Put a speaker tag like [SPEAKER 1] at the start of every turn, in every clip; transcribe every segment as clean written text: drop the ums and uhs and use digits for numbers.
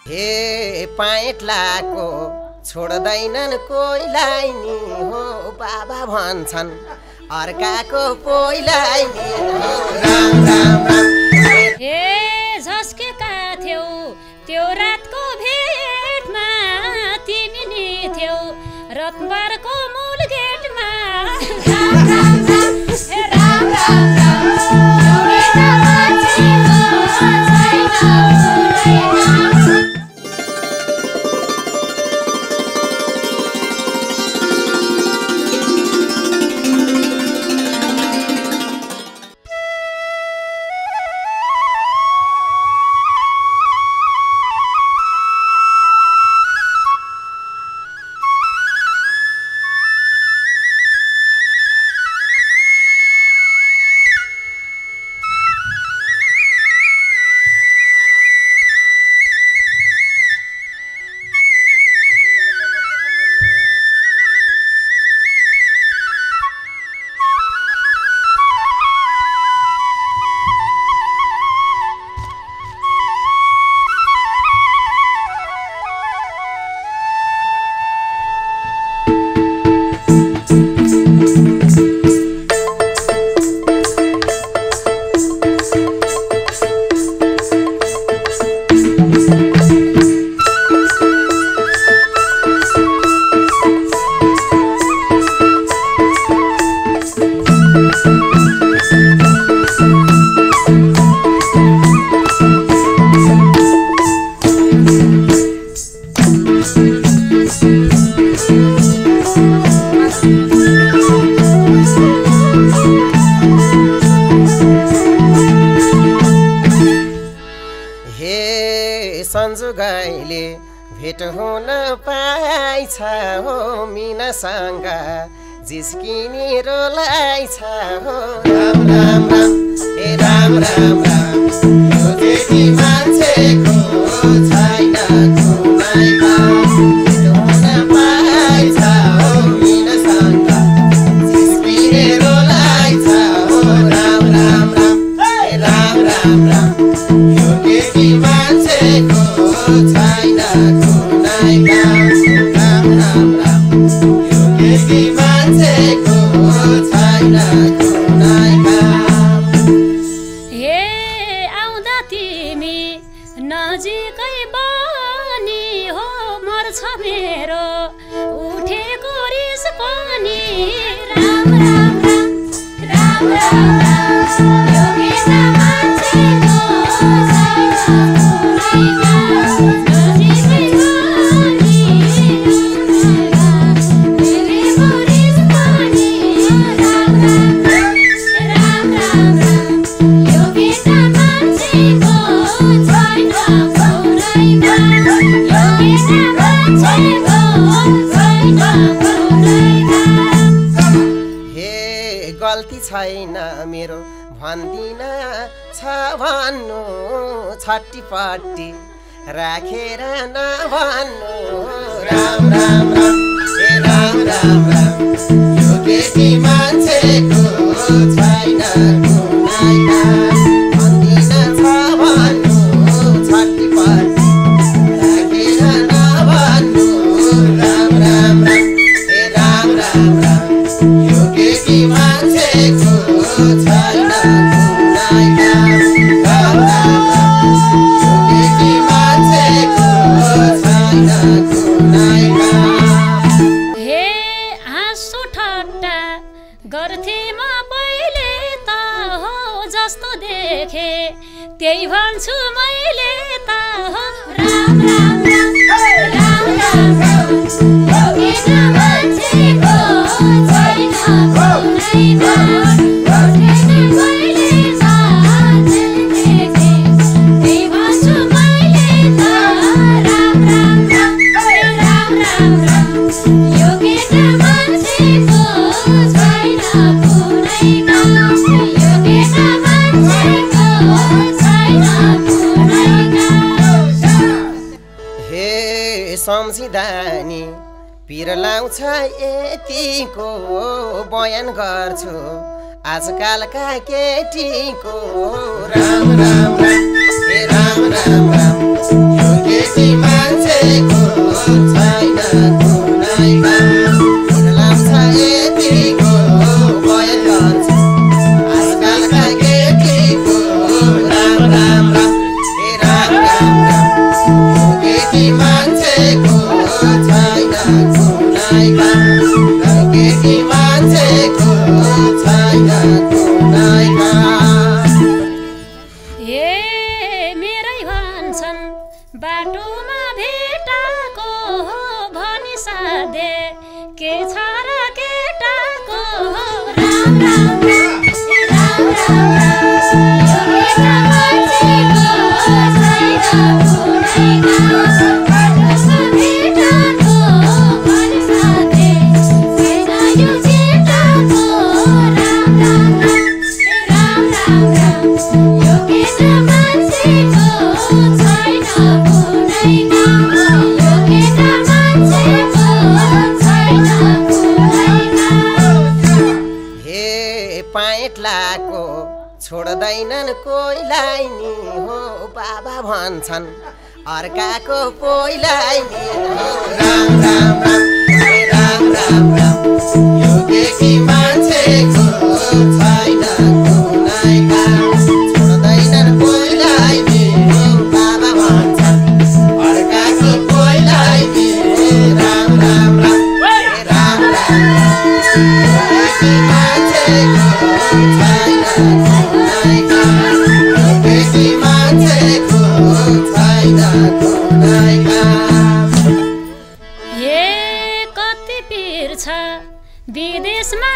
[SPEAKER 1] हे पाइट लाको छोड्दैनन् कोइलाई नि हो बाबा भन्छन् अर्काको पोइलाई नि हो राम राम राम।
[SPEAKER 2] हे झस्केका थियौ त्यो रातको भेटमा तिमी नि थियौ रत्नबारको मूल गेटमा राम राम राम हे राम राम राम एउटा मान्छेको छैन
[SPEAKER 1] संजुगाइले भेट हुन पाइछ हो मिनासँग जिस्किने रोलाइछ हो राम राम राम हे राम राम राम यो जेठी मान्छेको छैन कुनै काम भेट हुन पाइछ हो मिनासँग जिस्किने रोलाइछ हो राम राम राम हे राम राम राम यो जेठी मान्छेको छैन कुनै काम राम राम राम यो केटी मान्छेको छैन कुनै काम।
[SPEAKER 2] हे आउँदा तिमी नजिकै बनी हो मर्छ मेरो उठेको रिस पनि राम राम राम राम राम राम यो केटा मान्छेको छैन कुनै काम नजिकै बनी उठेको रिस पनि राम राम राम राम राम राम यो केटा मान्छेको छैन कुनै काम यो केटा मान्छेको छैन कुनै काम।
[SPEAKER 1] हे गल्ती छैन मेरो भन्दिन छ भन्नु छट्टीपट्टी राखेर नभन्नु राम राम राम हे राम राम राम यो केटी मान्छेको छैन कुनै काम भन्दिन छ भन्नु छट्टीपट्टी राखेर नभन्नु राम राम राम हे राम राम राम यो केटी मान्छेको छैन कुनै काम राम राम राम यो केटी मान्छेको छैन कुनै काम।
[SPEAKER 2] हे हाँसो ठट्टा गर्थे म पहिले त हो जस्तो देखे त्यही भन्छु मैले त हो राम राम राम राम राम राम यो केटा मान्छेको छैन कुनै काम गर्थे म पहिले त देखे त्यही भन्छु मैले त राम राम राम राम राम राम यो केटा मान्छेको छैन कुनै काम यो केटा मान्छेको छैन कुनै काम।
[SPEAKER 1] हे सम्झिँदा नि पिर लाउँछ यतिको बयान गर्छु आजकलका केटीको राम राम राम हे राम राम राम यो केटी
[SPEAKER 2] भन्छन् बाटोमा भेटाको हो भनी साधे के छ र केटाको राम राम राम राम राम यो केटा मान्छेको छैन कुनै काम बाटोमा भेटाको भनी साधे छैन यो केटाको राम राम राम राम राम यो केटा मान्छेको छैन कुनै काम यो केटा मान्छेको छैन कुनै काम
[SPEAKER 1] हे पाइटलाको छोड्दैनन् कोइलाई नि हो बाबा भन्छन् अर्काको पोइलाई नि हो राम राम राम राम राम राम यो केटी मान्छेको छैन कुनै काम छोड्दैनन् कोइलाई नि हो बाबा भन्छन् अर्काको पोइलाई नि राम राम राम राम राम केटी मान्छेको छैन कुनै काम केटी मान्छेको छैन कुनै काम
[SPEAKER 2] हे कति पीर छ विदेशमा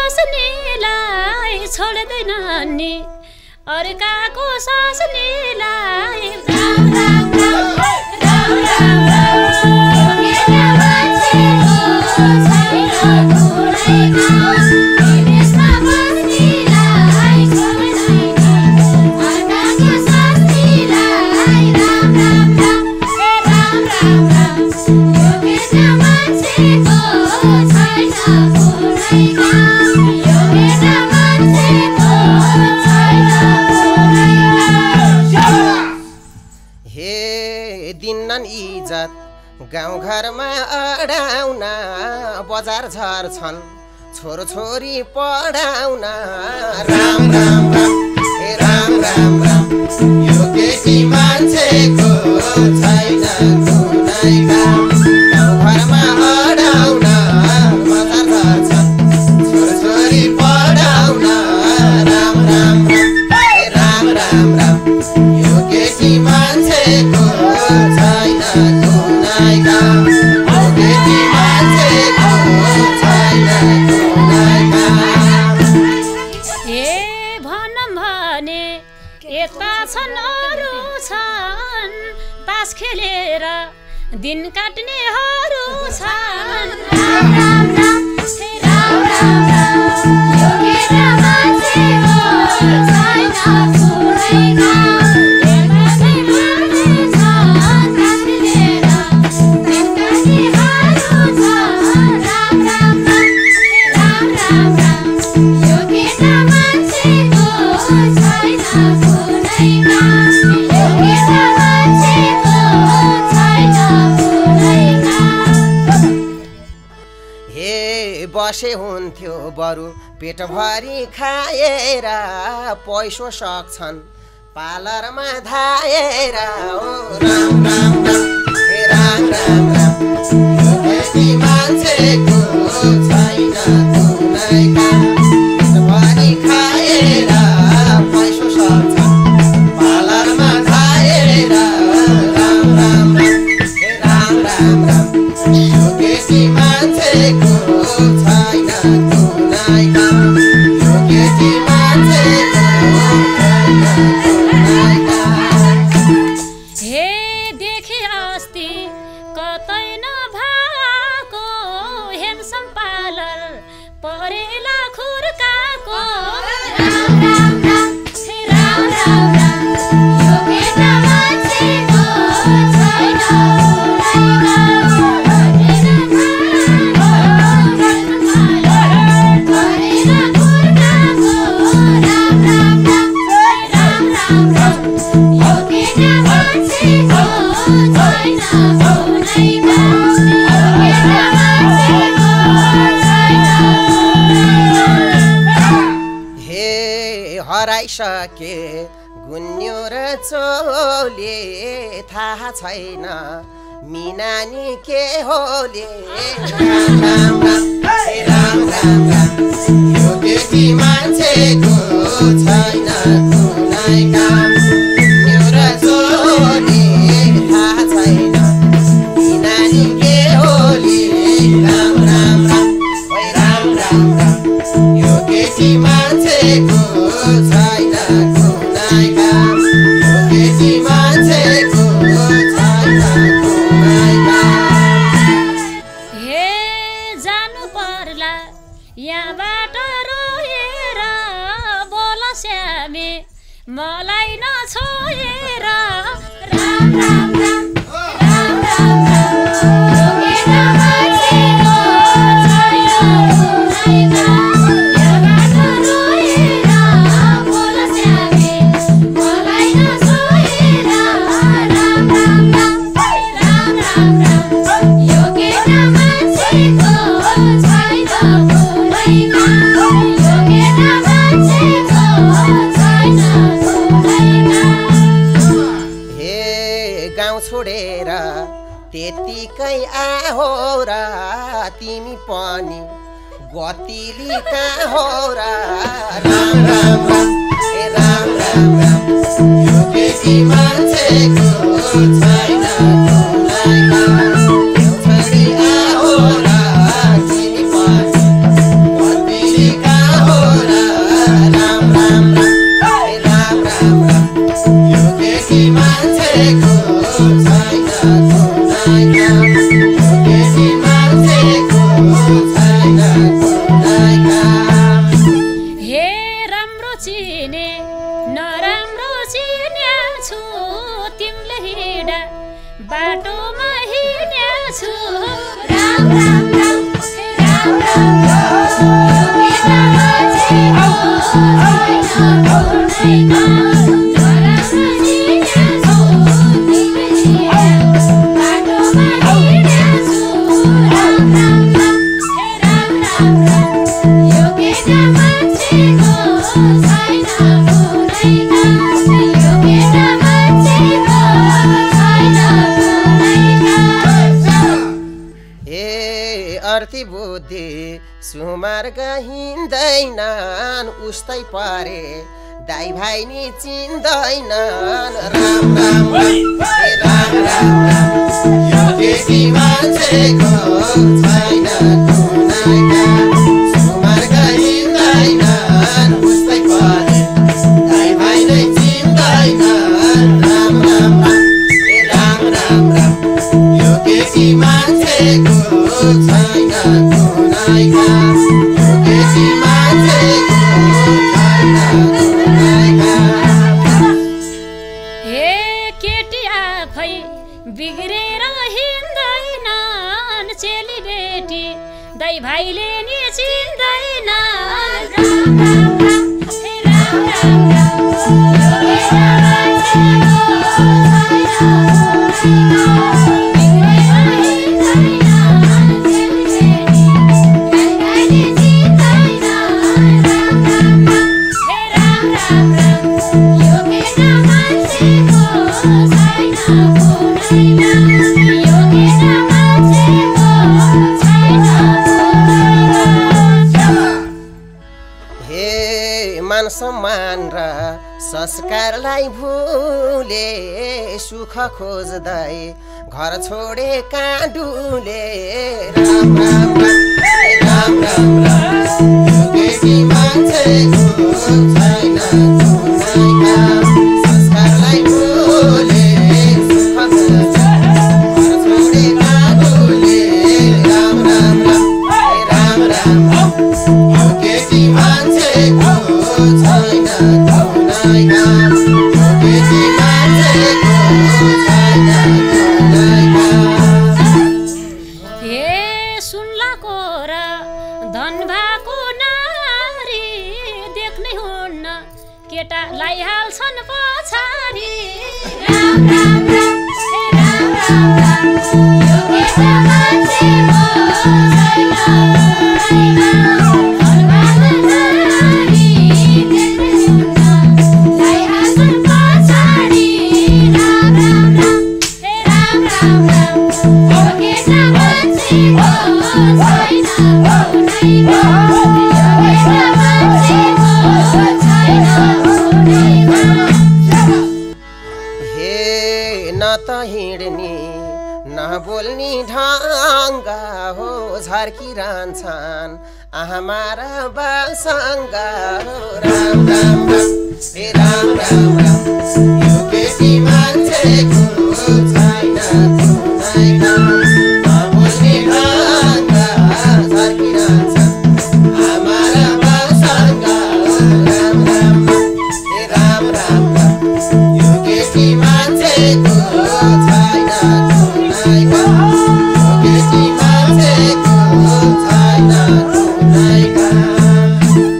[SPEAKER 2] बस्नेलाई छोड्दैन नि अर्काको सास्नेलाई राम राम राम राम राम राम यो केटा मान्छेको छैन कुनै काम विदेशमा बस्नेलाई छोड्दैन अर्काको सास्नेलाई राम राम राम राम राम राम यो केटा मान्छेको छैन कुनै काम यो केटा मान्छेको छैन कुनै काम
[SPEAKER 1] हे दिन्नन् इज्जत गाउँघरमा अडाउन बजार झर्छन् छोरछोरी पढाउन राम राम राम हे राम राम राम यो केटी मान्छेको छैन कुनै काम गाउँघरमा अडाउन बजार झर्छन् छोरछोरी पढाउन राम राम राम हे राम राम राम यो केटी मान्छेको छैन कुनै काम यो केटी मान्छेको छैन कुनै काम
[SPEAKER 2] हे भनौँ भने यता छन् अरू छन् तास खेलेर दिन काट्नेहरू छन् राम राम राम हे राम राम राम यो केटा मान्छेको छैन कुनै काम यता चाहिँ मान्छे छन् तास खेलेर दिन काट्नेहरू छन् राम राम राम हे राम राम राम यो केटा मान्छेको छैन कुनै काम यो केटा मान्छेको छैन कुनै काम
[SPEAKER 1] हे बसे हुन्थ्यो बरु पेटभरि खाएर पैसो सक्छन् पार्लरमा धाएर ओ राम राम राम हे राम राम राम यो केटी मान्छेको छैन कुनै काम पेटभरि खाएर पैसो सक्छन् पार्लरमा धाएर राम राम राम हे राम राम राम यो केटी मान्छेको छैन कुनै काम यो केटी मान्छेको छैन कुनै काम
[SPEAKER 2] हे देखे अस्ति कतै नभएको हेमसम पार्लर परेला खुर्काको राम राम राम हे राम राम राम यो केटा मान्छेको छैन कुनै काम परेला खुर्काको राम राम राम राम राम राम यो केटा मान्छेको छैन कुनै काम यो केटा मान्छेको छैन कुनै काम
[SPEAKER 1] हे हराइसके गुन्यो र चोले थाहा छैन मिनानी के होले राम राम राम हे राम राम राम यो केटी मान्छेको छैन कुनै काम गुन्यो र चोले छोडेर त्यतिकै आहो र तिमी पनि गतिली कहाँ हो र राम राम राम ए राम राम राम यो केटी मान्छेको छैन कुनै काम यो छोरी आहो र तिमी पनि गतिली कहाँ हो र राम राम राम ए राम राम राम यो केटी मान्छेको छैन कुनै काम यो केटी मान्छेको छैन कुनै काम
[SPEAKER 2] हे राम्रो चिने नराम्रो चिन्या छु तिमीले हिँडा बाटोमा हिँड्या छु राम राम राम हे राम राम राम यो केटा मान्छेको छैन कुनै काम नराम्रो चिन्या छु तिमीले हिँडा बाटोमा हिँड्या छु राम राम राम हे राम राम राम यो केटा मान्छेको छैन कुनै काम यो केटा मान्छेको छैन कुनै काम
[SPEAKER 1] ए अर्थी बुद्धि सुमार्ग हिँड्दैनन् उस्तै परे दाइ भाइ नि चिन्दैनन् राम राम राम ए राम राम राम यो केटी मान्छेको छैन कुनै काम सुमार्ग हिँड्दैनन् उस्तै परे दाइ भाइ नै चिन्दैनन् राम राम राम ए राम राम राम यो केटी मान्छेको छैन कुनै काम यो केटी मान्छेको छैन कुनै काम
[SPEAKER 2] हे केटी आफै बिग्रेर हिँड्दैनन् चेली बेटी दाइ भाइले नि चिन्दैनन् राम राम राम हे राम राम राम यो केटा मान्छेको छैन कुनै काम बिग्रेर हिँड्दैनन्
[SPEAKER 1] मान सम्मान र संस्कारलाई भुले सुख खोज्दै घर छोडे काँडुले राम राम राम राम राम राम यो केटी मान्छेको छैन कुनै काम संस्कारलाई भुले सुख खोज्दै घर छोडे काँडुले राम राम राम राम राम राम यो केटी मान्छेको छैन कुनै काम यो केटी मान्छेको छैन कुनै काम
[SPEAKER 2] हे सुनलाको र धन भएको नारी देख्नै हुन्न केटालाई हाल्छन् पछाडि राम राम राम हे राम राम राम यो केटा मान्छेको छैन कुनै काम धन भएको नारी देख्नै हुन्न लाई हाल्छन् पछाडि राम राम राम हे राम राम राम यो केटा मान्छेको छैन कुनै काम यो केटा मान्छेको छैन कुनै काम
[SPEAKER 1] हे न त हिँड्ने न बोल्ने ढङ्ग हो झर्किरहन्छन् आमा र बासँग हो राम राम राम हे राम राम राम यो केटी मान्छेको छैन कुनै काम न बोल्ने ढङ्ग झर्किरहन्छन् आमा र बासँग राम राम हे राम राम राम यो केटी मान्छेको छैन कुनै काम यो केटी मान्छेको छैन कुनै काम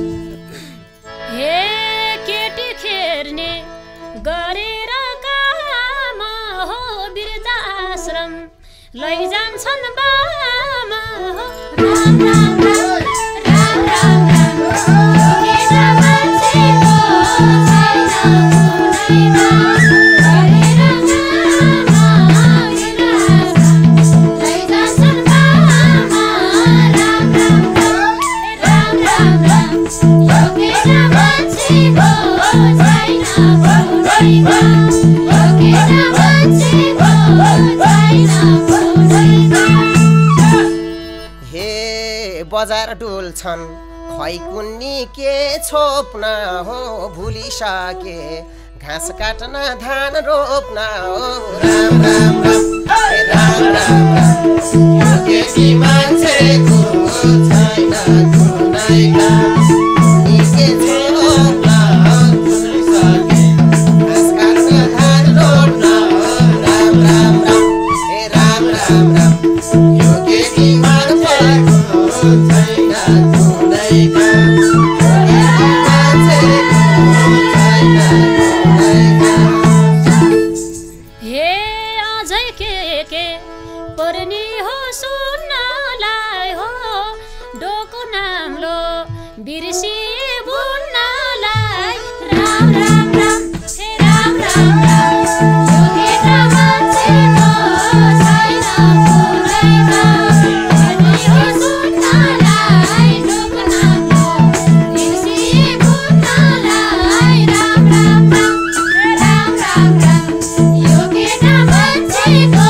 [SPEAKER 2] हे केटी खेर्ने गरेर काम हो वृद्धाश्रम लैजान्छन् बामा हो राम राम राम राम राम राम यो केटा मान्छेको छैन कुनै काम गरेर काम
[SPEAKER 1] हे बजार डुल्छन् खै कुन्नी के छोप्न हो भुलिसके घाँस काट्न धान रोप्न हो राम राम राम राम राम राम यो केटी मान्छेको छैन कुनै काम के छोप्न हो भुलिसके घाँस काट्न धान रोप्न हो राम राम राम हे राम राम राम यो केटी मान्छेको छैन कुनै काम
[SPEAKER 2] पर्नी हो सुन्नलाई हो डोको नाम्लो बिर्सी बुन्नलाई राम राम राम हे राम राम राम यो केटा मान्छेको छैन कुनै काम पर्नी हो सुन्नलाई डोको नाम्लो बिर्सी बुन्नलाई राम राम राम हे राम राम राम यो केटा मान्छेको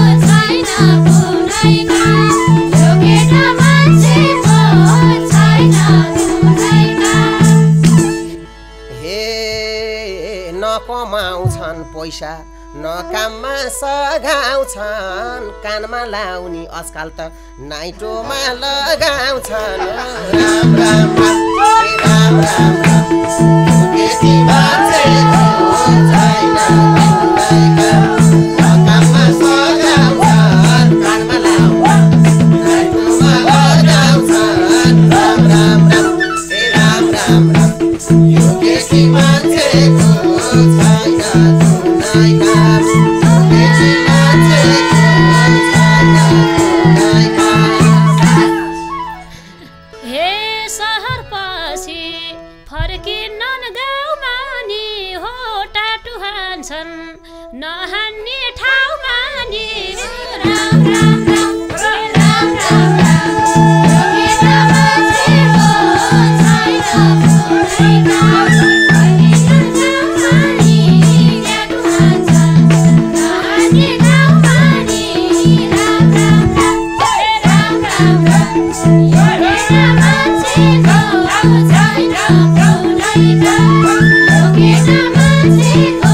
[SPEAKER 1] कमाउँछन् पैसा न काममा सघाउँछन् कानमा लाउने आजकल त नाइटोमा लगाउँछन् राम राम राम राम राम राम केटी मान्छेको छैन कुनै काम न काममा सघाउँछन् कानमा लाउने नाइटोमा लगाउँछन् राम राम राम हे राम राम राम यो केटी मान्छेको
[SPEAKER 2] नहान्ने ठाउँमा नि राम राम राम राम राम राम यो केटा मान्छेको छैन कुनै काम नहान्ने ठाउँमा नि राम राम राम राम राम यो केटा मान्छेको छैन कुनै काम यो केटा मान्छेको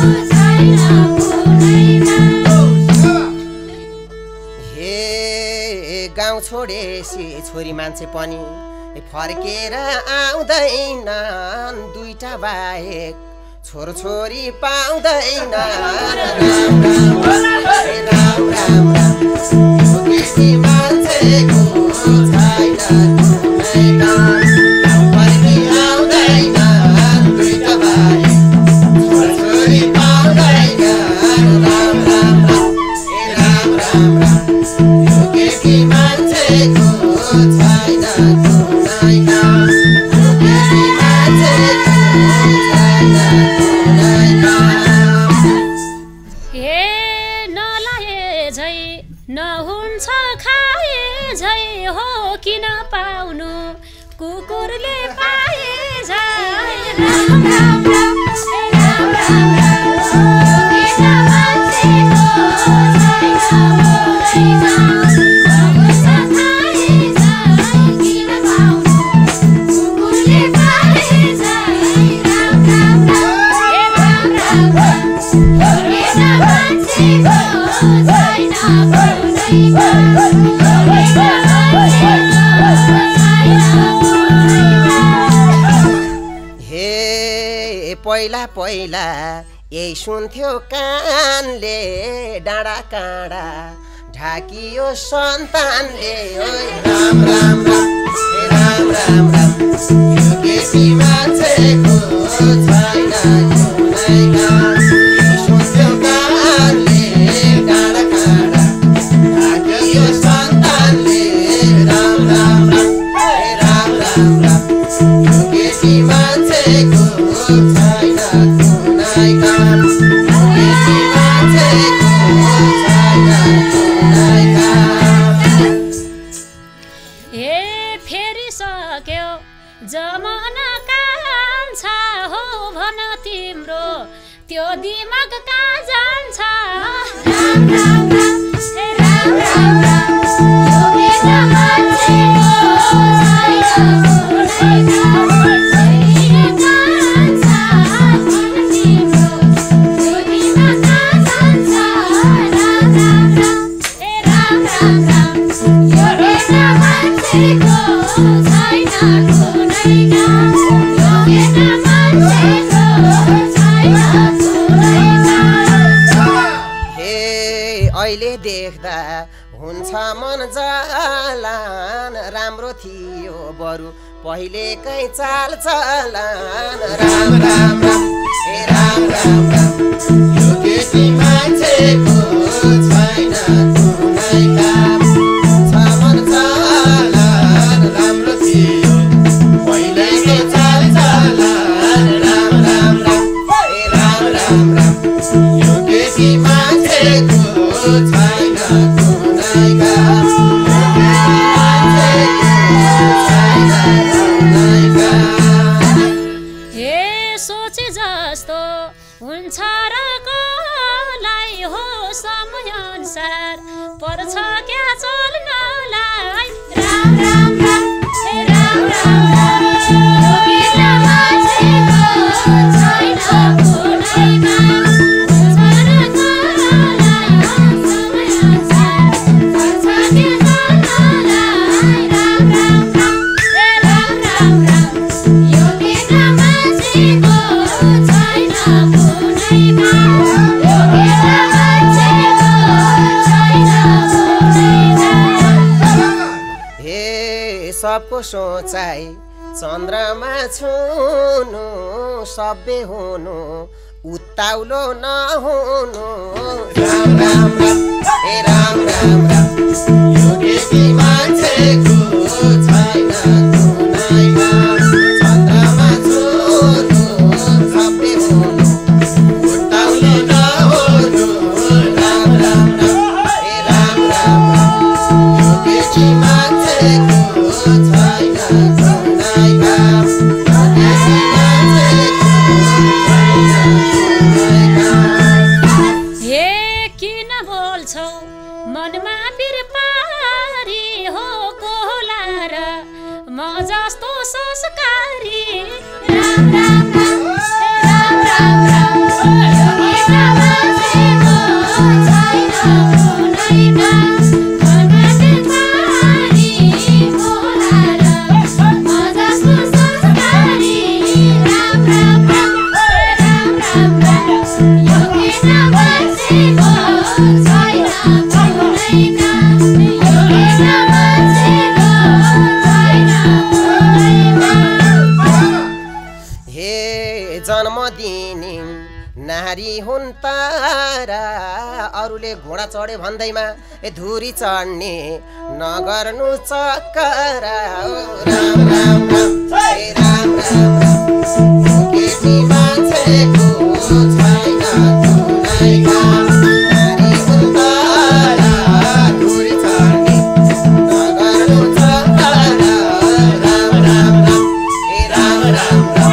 [SPEAKER 1] गाउँ छोडेसी छोरी मान्छे पनि फर्केर आउँदैनन् दुईटा बाहेक छोरछोरी पाउँदैन राम राम राम यो केटी मान्छेको छैन कुनै काम फर्की आउँदैनन् दुईटा बाहेक छोरछोरी पाउँदैन राम राम राम राम राम यो केटी मान्छेको छैन कुनै काम यो केटी मान्छेको छैन कुनै काम
[SPEAKER 2] हे नलाए झै नहुन्छ खाए झै हो किन पाउनु कुकुरले पाए झै राम राम राम राम राम राम यो केटा मान्छेको छैन कुनै काम
[SPEAKER 1] हे पहिला पहिला यही सुन्थ्यो कानले डाँडा काँडा ढाकियो सन्तानले राम राम राम हे राम राम राम यो केटी मान्छेको छैन कुनै काम सुन्थ्यो कानले डाँडा काँडा ढाकियो सन्तानले राम राम राम हे राम राम राम यो केटी मान्छेको छैन कुनै काम केटी मान्छेको छैन कुनै काम
[SPEAKER 2] हे फेरि सक्यो जमाना कान्छा दिमाग कहाँ जान्छ राम राम राम हे राम राम राम यो बेटा मान्छेको छैन
[SPEAKER 1] अहिले देख्दा हुन्छ मन जलान राम्रो थियो बरु पहिलेकै चाल चलन राम राम राम हे राम राम राम यो केटी मान्छेको छैन कुनै काम छ मन जलान राम्रो थियो पहिलेकै चाल चलन राम राम राम हे राम राम राम यो केटी मान्छेको छैन कुनै काम
[SPEAKER 2] हे सोचे जस्तो हुन्छ र कसलाई हो समय अनुसार पर्छ क्या चल्नलाई राम राम राम हे राम राम राम यो बेटा मान्छेको छैन कुनै काम
[SPEAKER 1] सबको सोचाइ चन्द्रमा छुनु सभ्य हुनु उत्ताउलो नहुनु राम राम राम हे राम राम राम यो केटी मान्छेको छैन कुनै काम चन्द्रमा छुनु सभ्य हुनु उत्ताउलो नहुनु राम राम राम हे राम राम राम यो केटी मान्छेको
[SPEAKER 2] मनमा पिर पारी हो कोला र म जस्तो संस्कारी राम राम राम हे राम राम राम यो बेटा मान्छेको छैन कुनै काम मनमा पिर पारी कोला र म जस्तो संस्कारी राम राम राम हे राम राम राम यो बेटा मान्छेको छैन
[SPEAKER 1] जन्मदिनी नारी हुन् तारा अरूले घोडा चढे भन्दैमा धुरी चढ्ने नगर्नु चक्कर राम राम राम हे राम राम राम केटी मान्छेको छैन कुनै काम नारी हुन् तारा धुरी चढ्ने नगर्नु चक्कर राम राम राम हे राम राम राम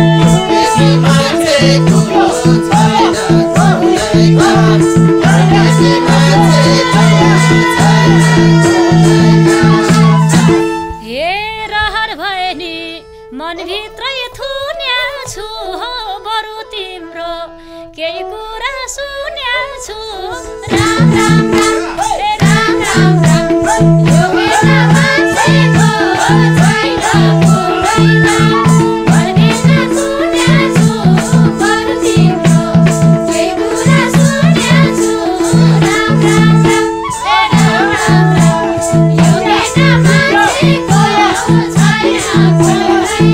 [SPEAKER 2] मनभित्रै थुन्या छु हो बरु तिम्रो केही कुरा सुन्या छु राम राम राम हे राम राम राम यो बेटा मान्छेको छैन कुनै काम मनभित्र थुन्या छु बरु तिम्रो केही कुरा सुन्या छु राम राम राम हे राम राम राम यो बेटा मान्छेको छैन कुनै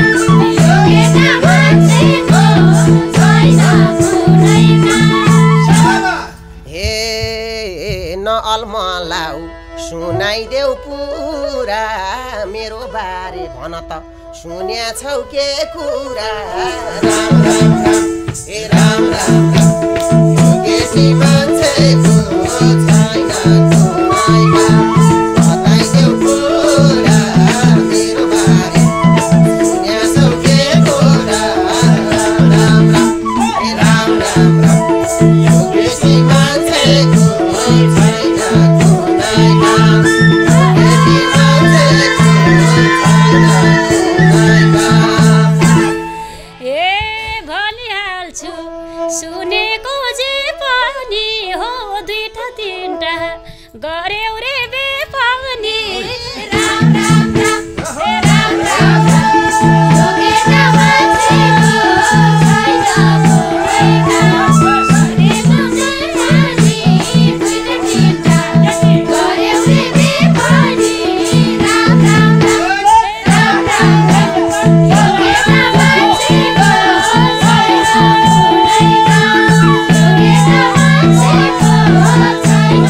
[SPEAKER 1] अलमलाउ सुनाइदेऊ पुरा मेरो बारे भन त सुन्या छौ के कुरा राम राम राम हे राम राम राम यो केटी मान्छेको छैन कुनै काम बताइदेऊ पुरा मेरो बारे सुन्या छौ के कुरा राम राम राम हे राम राम
[SPEAKER 2] गर्यौ रे बेपानी राम राम राम हे राम राम योगेन मान्छेको छैन पुरैका गरेको जनानी दुईटा तिनटा गर्यौ रे बेपानी राम राम राम राम राम योगेन मान्छेको छैन पुरैका योगेन मान्छेको छैन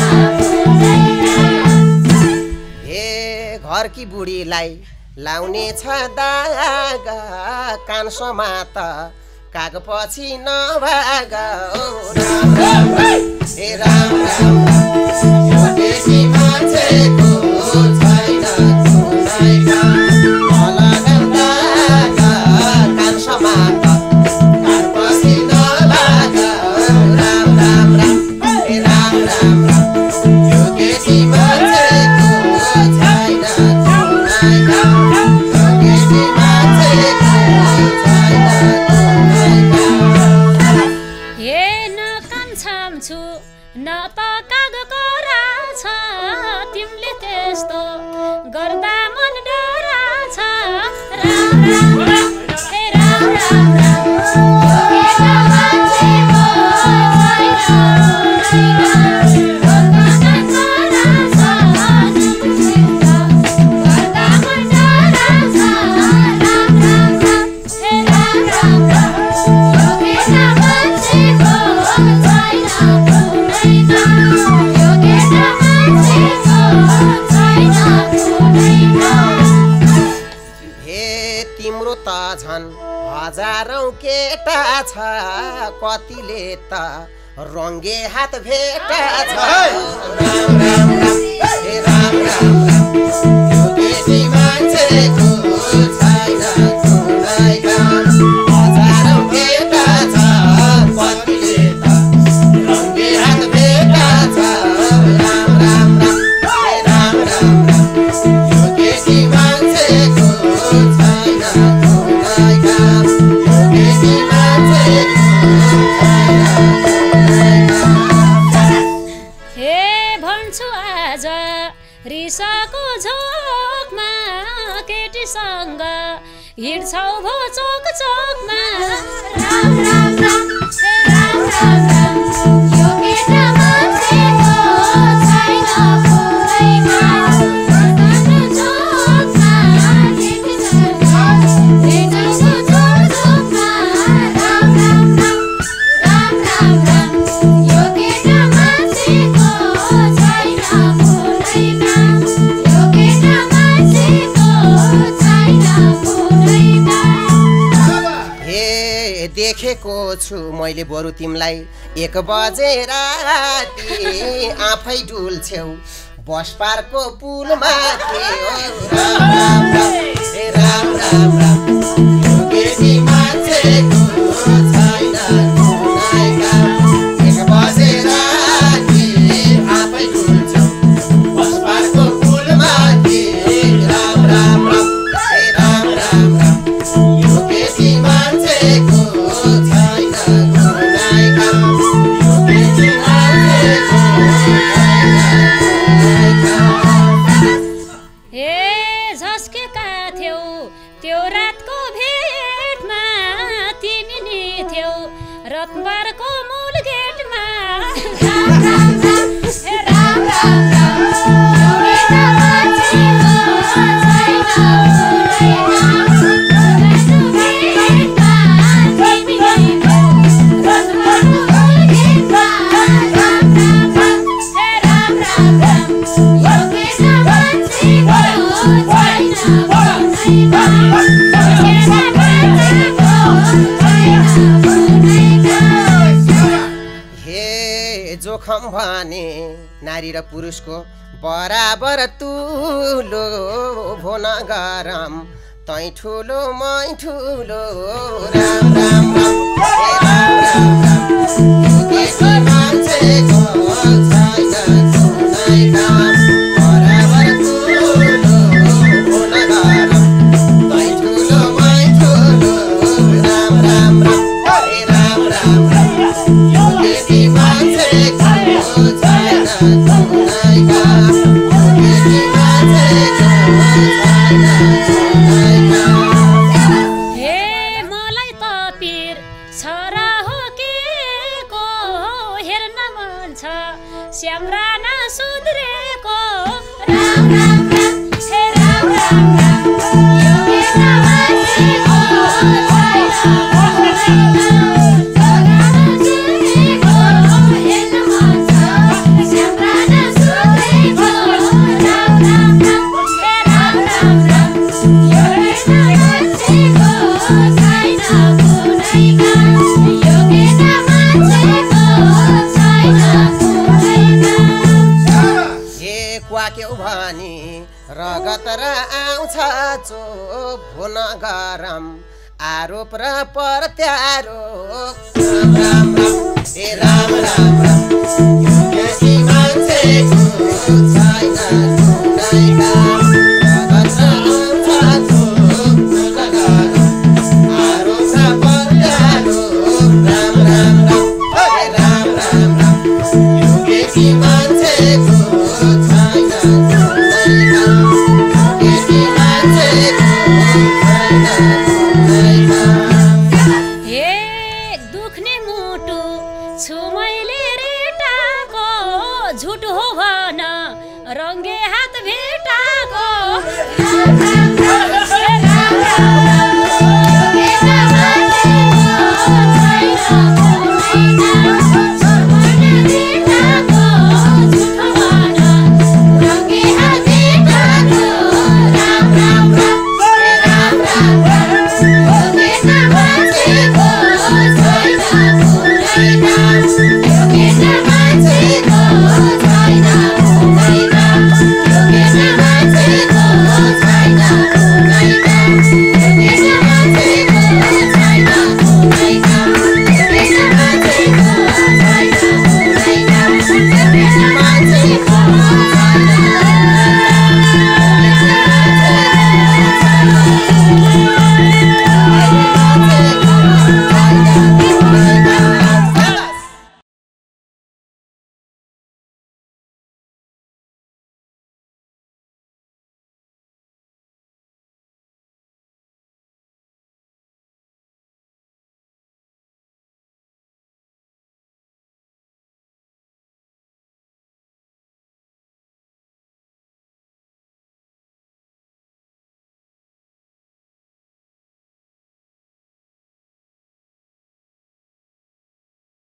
[SPEAKER 1] घरकी बुढीलाई लाउने छ दाग कान्छोमा त कागपछि नभाग राम राम हे राम राम यो देशी मान्छेको छैन कुनै काम लगाम दाग कान्छोमा त कागपछि नभाग राम राम हे राम राम यो देशी मान्छेको छैन कुनै काम यो देशी मान्छेको छैन कुनै काम
[SPEAKER 2] हे न कान्छाम छु न त कागको राछ तिमीले त्यस्तो गर्दा मन डराछ राम राम राम हे राम राम राम योगेन मान्छेको छैन
[SPEAKER 1] तिम्रो त झन् हजारौं केटा छ कतिले त रङ्गे हात भेटा छ राम राम हे राम राम यो देशी मान्छेको छैन कुनै काम हजारौं केटा छ कतिले त रङ्गे हात भेटा छ राम राम हे राम राम यो देशी मान्छेको छैन कुनै काम यो देशी मान्छेको छैन कुनै काम
[SPEAKER 2] हे भन्छु आज रिसाको झोकमा केटीसँग हिँड्छौ भो चोक चोकमा राम राम राम हे राम राम राम योगेन मान्छेको छैन पुरै काम आफ्नो चोकमा केटीसँग हिँड्छौ चोक चोकमा राम राम राम राम राम योगेन मान्छेको छैन पुरै काम योगेन मान्छेको छैन पुरै काम
[SPEAKER 1] हे देखेको छु मैले बरु तिमीलाई 1 बजे राति आफै डुल्छौ बस पारको पुलमा राम राम हे राम राम यो देशी मान्छेको छैन कुनै काम 1 बजे राति आफै डुल्छौ बस पारको पुलमा राम राम हे राम राम यो देशी मान्छेको छैन कुनै काम यो देशी मान्छेको छैन कुनै काम
[SPEAKER 2] हे झस्केका थियौ त्यो रातको भेटमा तिमी नि थियौ रत्नबारको मूल गेटमा राम राम राम हे राम राम राम योगेन मान्छेको छैन पुरै काम रत्नको भेटमा तिमी नि थियौ रत्नबारको मूल गेटमा राम राम राम हे राम राम राम योगेन मान्छेको छैन पुरै काम योगेन मान्छेको छैन पुरै काम
[SPEAKER 1] हे जोखम भने नारी र पुरुषको बराबर तुलो भोन गरम तै ठुलो मै ठुलो राम राम हे राम राम यो देशी मान्छेको छैन कुनै काम बराबर तुलो भोन गरम तै ठुलो मै ठुलो राम राम हे राम राम यो देशी मान्छेको छैन कुनै काम
[SPEAKER 2] छ स्याम्रा नसुध्रेको राम राम राम हे राम राम राम यो बेटा मान्छेको
[SPEAKER 1] रगत र आउँछ चो भुन गरम आरोप र प्रत्यारोप राम राम राम हे राम राम राम यो ज्ञानी मान्छेको छैन कुनै काम रगत र आउँछ चो भुन गरम आरोप र प्रत्यारोप राम राम राम हे राम राम राम यो ज्ञानी मान्छेको छैन
[SPEAKER 2] झुट हो भन रङ्गे हात भेटाको राम